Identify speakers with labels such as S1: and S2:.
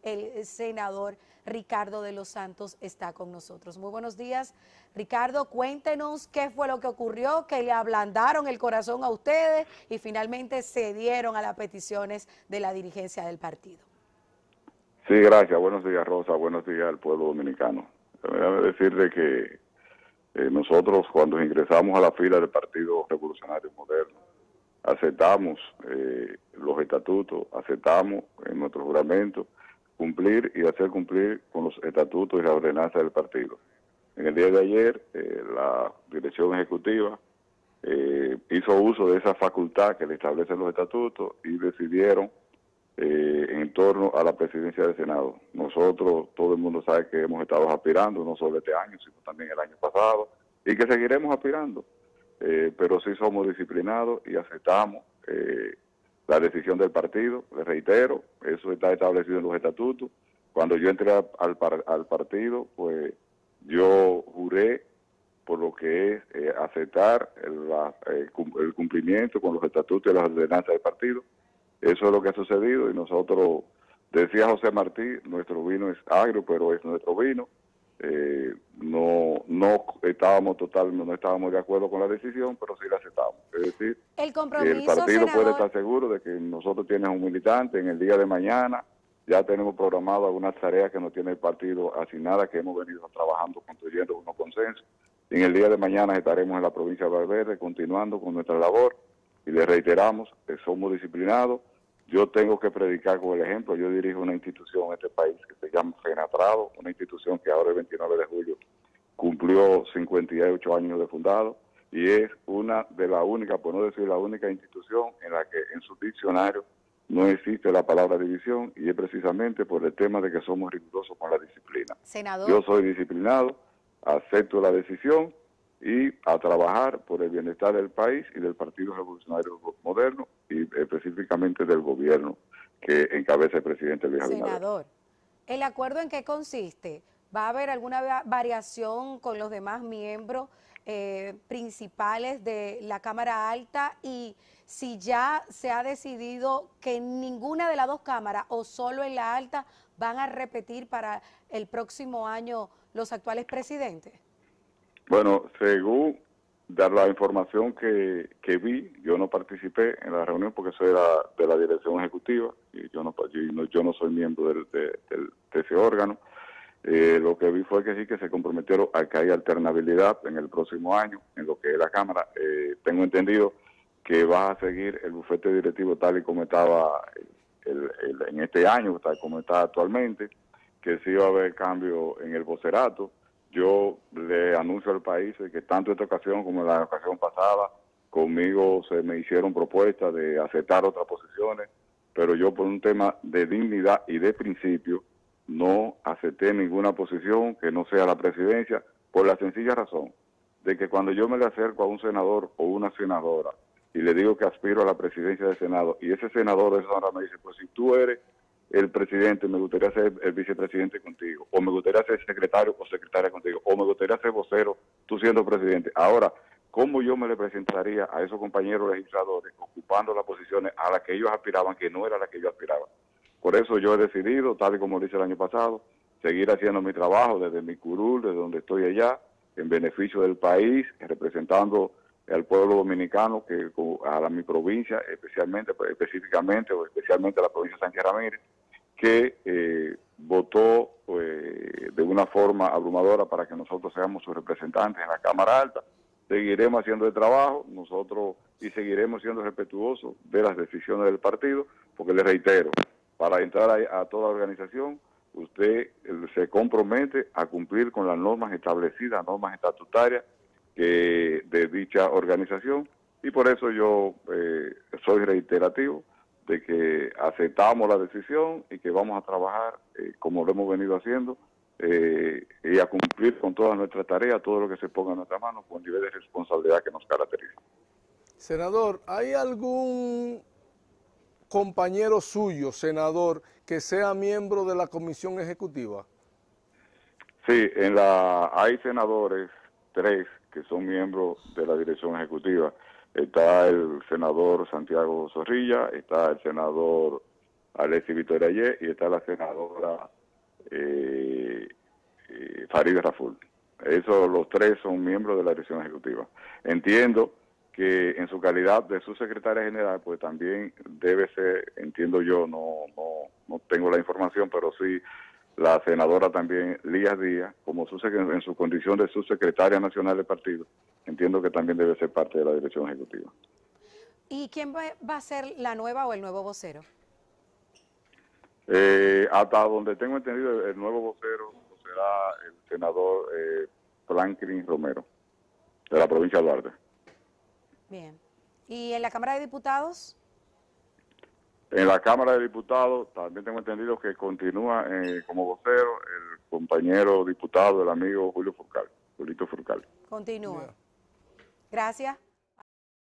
S1: el senador Ricardo de los Santos está con nosotros. Muy buenos días, Ricardo. Cuéntenos qué fue lo que ocurrió, que le ablandaron el corazón a ustedes y finalmente cedieron a las peticiones de la dirigencia del partido.
S2: Sí, gracias. Buenos días, Rosa. Buenos días al pueblo dominicano. Déjame decirle que nosotros, cuando ingresamos a la fila del Partido Revolucionario Moderno, aceptamos los estatutos, aceptamos en nuestro juramento cumplir y hacer cumplir con los estatutos y la ordenanza del partido. En el día de ayer, la dirección ejecutiva hizo uso de esa facultad que le establecen los estatutos y decidieron en torno a la presidencia del Senado. Nosotros, todo el mundo sabe que hemos estado aspirando, no solo este año, sino también el año pasado, y que seguiremos aspirando. Pero sí somos disciplinados y aceptamos la decisión del partido. Les reitero, eso está establecido en los estatutos. Cuando yo entré al partido, pues yo juré por lo que es aceptar el cumplimiento con los estatutos y las ordenanzas del partido. Eso es lo que ha sucedido y nosotros, decía José Martí, nuestro vino es agrio, pero es nuestro vino. No estábamos de acuerdo con la decisión, pero sí la aceptamos. Es decir,
S1: el compromiso,
S2: el partido
S1: senador,
S2: puede estar seguro de que nosotros tenemos un militante en el día de mañana. Ya tenemos programado algunas tareas que nos tiene el partido asignadas, que hemos venido trabajando, construyendo unos consensos. En el día de mañana estaremos en la provincia de Valverde continuando con nuestra labor y le reiteramos que somos disciplinados. Yo tengo que predicar con el ejemplo. Yo dirijo una institución en este país que se llama FENATRADO, una institución que ahora el 29 de julio cumplió 58 años de fundado y es una de las únicas, por no decir la única institución en la que en su diccionario no existe la palabra división y es precisamente por el tema de que somos rigurosos con la disciplina.
S1: senador.
S2: Yo soy disciplinado, acepto la decisión y a trabajar por el bienestar del país y del Partido Revolucionario Moderno y específicamente del gobierno que encabeza el presidente Luis Abinader.
S1: Senador, ¿el acuerdo en qué consiste? ¿Va a haber alguna variación con los demás miembros principales de la Cámara Alta? Y si ya se ha decidido que en ninguna de las dos cámaras o solo en la alta van a repetir para el próximo año los actuales presidentes.
S2: Bueno, según la información que vi, yo no participé en la reunión porque soy de la dirección ejecutiva y yo no soy miembro de ese órgano. Lo que vi fue que sí que se comprometieron a que haya alternabilidad en el próximo año en lo que es la Cámara. Tengo entendido que va a seguir el bufete directivo tal y como estaba en este año, tal como está actualmente, que sí va a haber cambio en el vocerato. Yo le anuncio al país que tanto esta ocasión como en la ocasión pasada, conmigo se me hicieron propuestas de aceptar otras posiciones, pero yo por un tema de dignidad y de principio no acepté ninguna posición que no sea la presidencia, por la sencilla razón de que cuando yo me le acerco a un senador o una senadora y le digo que aspiro a la presidencia del Senado y ese senador o esa senadora me dice, pues si tú eres el presidente, me gustaría ser el vicepresidente contigo, o me gustaría ser secretario o secretaria contigo, o me gustaría ser vocero, tú siendo presidente. Ahora, ¿cómo yo me le presentaría a esos compañeros legisladores ocupando las posiciones a las que ellos aspiraban, que no era la que yo aspiraba? Por eso yo he decidido, tal y como lo hice el año pasado, seguir haciendo mi trabajo desde mi curul, desde donde estoy allá, en beneficio del país, representando al pueblo dominicano, que a mi provincia, específicamente o especialmente a la provincia de Sánchez Ramírez, que votó de una forma abrumadora para que nosotros seamos sus representantes en la Cámara Alta. Seguiremos haciendo el trabajo nosotros y seguiremos siendo respetuosos de las decisiones del partido, porque les reitero, para entrar a toda organización, usted se compromete a cumplir con las normas establecidas, normas estatutarias de dicha organización, y por eso yo soy reiterativo de que aceptamos la decisión y que vamos a trabajar como lo hemos venido haciendo y a cumplir con todas nuestras tareas, todo lo que se ponga en nuestra mano, con el nivel de responsabilidad que nos caracteriza.
S3: Senador, ¿hay algún compañero suyo, senador, que sea miembro de la comisión ejecutiva?
S2: Sí, hay senadores, 3, que son miembros de la dirección ejecutiva. Está el senador Santiago Zorrilla, está el senador Alexis Victoria Ye, y está la senadora Farideh Raful. Esos los tres son miembros de la dirección ejecutiva. Entiendo que en su calidad de subsecretaria general, pues también debe ser, entiendo yo, no tengo la información, pero sí la senadora también, Lías Díaz, como en su condición de subsecretaria nacional del partido, entiendo que también debe ser parte de la dirección ejecutiva.
S1: ¿Y quién va a ser la nueva o el nuevo vocero?
S2: Hasta donde tengo entendido, el nuevo vocero será el senador Franklin Romero, de la provincia de Duarte.
S1: Bien. ¿Y en la Cámara de Diputados?
S2: En la Cámara de Diputados también tengo entendido que continúa como vocero el compañero diputado, el amigo Julito Furcal.
S1: Continúa. Gracias.